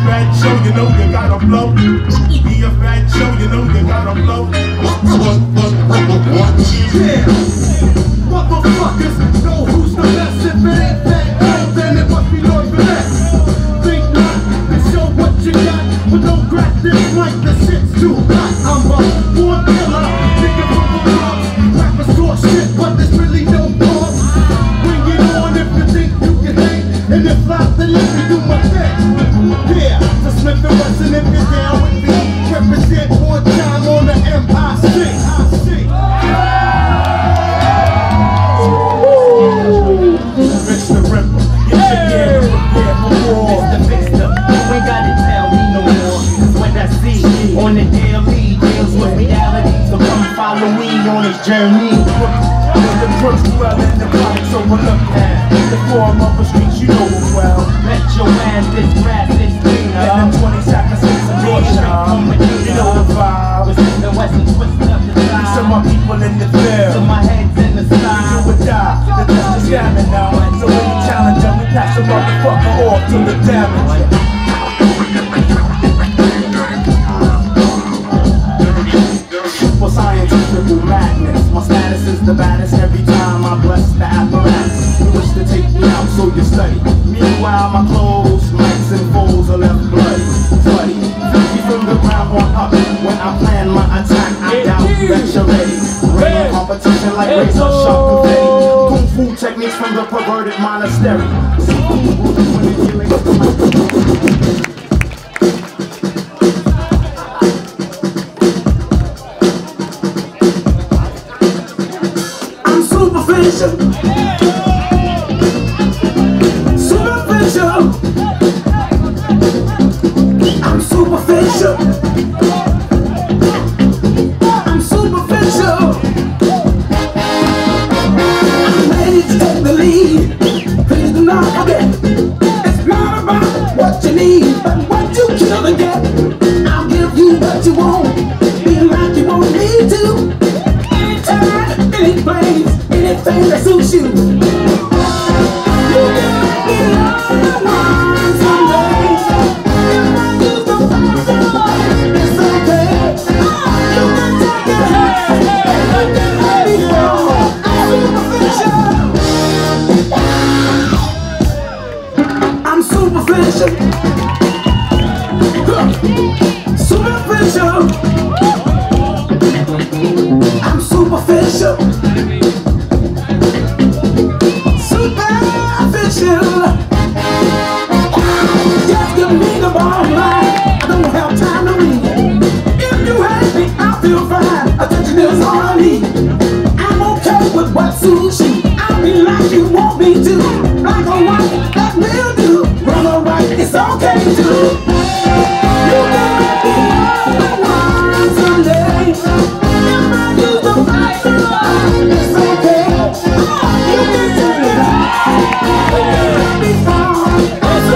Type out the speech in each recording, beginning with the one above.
fat show, you know you gotta blow. Be a fat show, you know you gotta blow. Yeah, motherfuckers know who's the best. If it ain't that, then it must be Lord Finesse. Think not and show what you got, but don't crack this mic, the shit's too hot. I'm a born killer, nigga from the block. Rappers talk shit, but there's really no cause. Bring it on if you think you can hang, and if not, then let me do my thing. Yeah, to Smith and Wesson if you're down with me. Represent one time on the MIC. Rich the Ripper, get your gear prepared for war. Mr. Fixer, you ain't gotta tell me no more. Cause what I see on the daily deals with reality. So come follow me on this journey. The crooks dwell in the projects overlooked at the form of the streets, you know it well. Bet your ass this grass is greener. And them 20 seconds in some door shine. You know the vibe. With the West and twist up the side. Some of my people in the field. So my head's in the sky. You would die, the test is scamming now. So when you challenge them, we pass the motherfucker off to the damage. Super scientific madness. My status is the baddest every time I bless the apparatus. You wish to take me out, so you study. Meanwhile, my clothes, mics and foes are left bloody. Bloody, 50 from the ground on up. When I plan my attack, I doubt that you're ready. Rain competition like razor sharp confetti. Kung fu techniques from the perverted monastery. I'm superficial. Superficial. I'm superficial. I'm superficial. I'm ready to take the lead. Please do not forget, it's not about what you need, but what you kill to get. I'll give you what you want, be like you want me to. Anytime, any place, anything that suits you. You can make me love one someday. If I use the power, it's okay. You can take it high, but then let me fall. I'm superficial. Superficial. I'm superficial. Superficial. Just give me the bottom line. I don't have time to read. If you hate me, I feel fine. Attention is all I need. I'm okay with what suits you. I'll be like you want me to. Black or white, that will do. Wrong or right, it's okay too. You can make me love one someday. If I use the fire, it's okay. You can take it high, but you let me fall. It's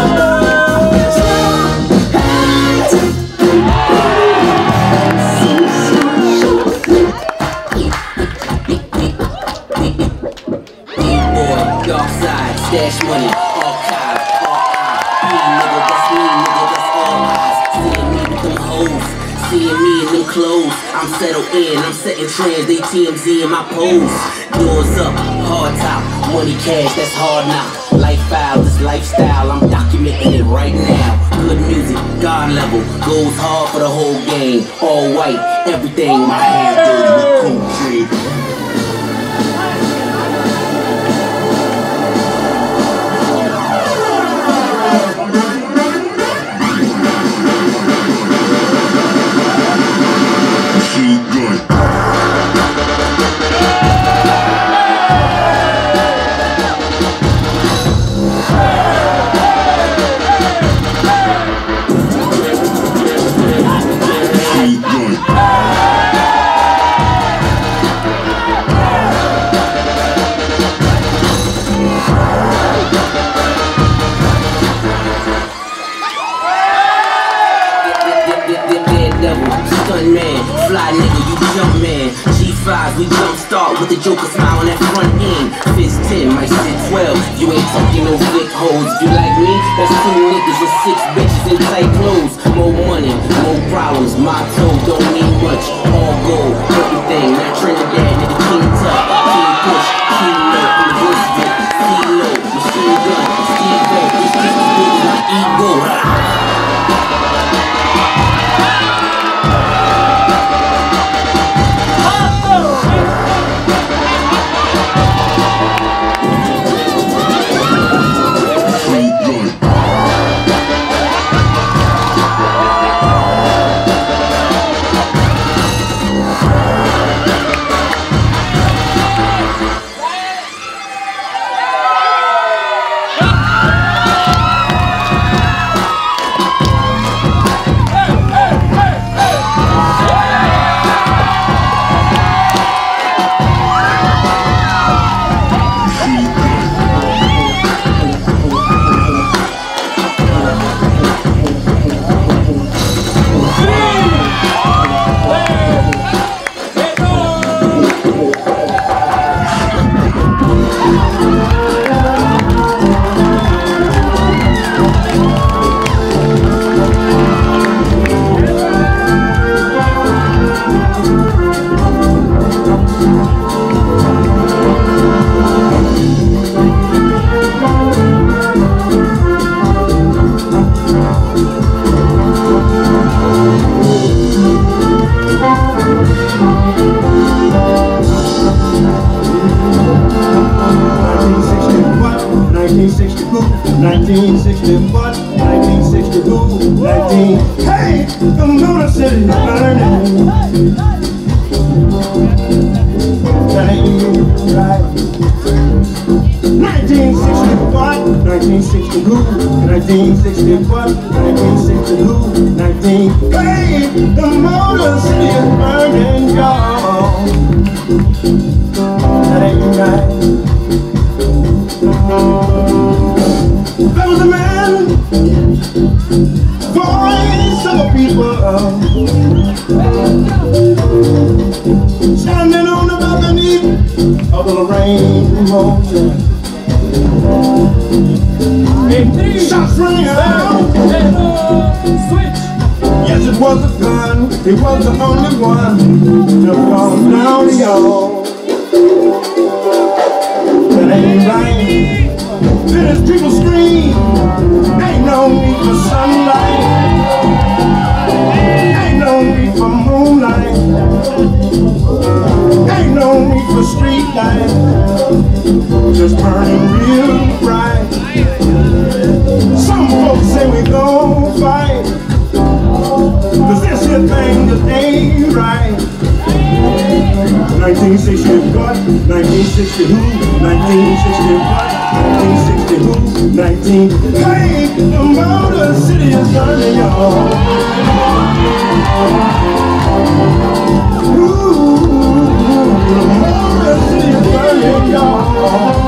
Dark side, stash money, archive. Nigga, that's me, nigga, that's all eyes. Seeing me with them hoes, seeing me in them clothes. I'm settled in, I'm setting trends, they TMZ in my pose. Doors up, hard top, money cash, that's hard now. Lifestyle, this lifestyle, I'm documenting it right now. Good music, God level, goes hard for the whole game. All white, everything, my hands dirty with cool. Fly nigga, you jump man. G5, we jump start with the Joker smile on that front end. Fist 10, might sit 12. You ain't talking no flick hoes. If you like me, that's 2 niggas with 6 bitches in tight clothes. More money, more problems. Motto don't mean much. All gold, everything. Not Trinidad, nigga, King Tut, King Push, King Note, and Roosevelt, C-Lo, Machine Gun, Steve-O. These bitches big as my ego. Hey, the Motor City burning. That ain't right. 1960 1962, 1960 1962, 19. Hey, the Motor City is burning, y'all. That ain't right. There was a man, voice of a people, standing on the balcony of the Lorraine Motel. Shots rang out. Yes, it was a gun. He was the only one to fall down the yard. That ain't right. Then as people scream, ain't no need for sunlight, ain't no need for moonlight, ain't no need for street lights, just burning real bright. Some folks say we gon' fight, 'cause this here thing just ain't right. 1960 what? 1960 who? 1960 what? 1960 who? 19. Hey, the Motor City is burning, y'all. Ooh, the Motor City is burning, y'all.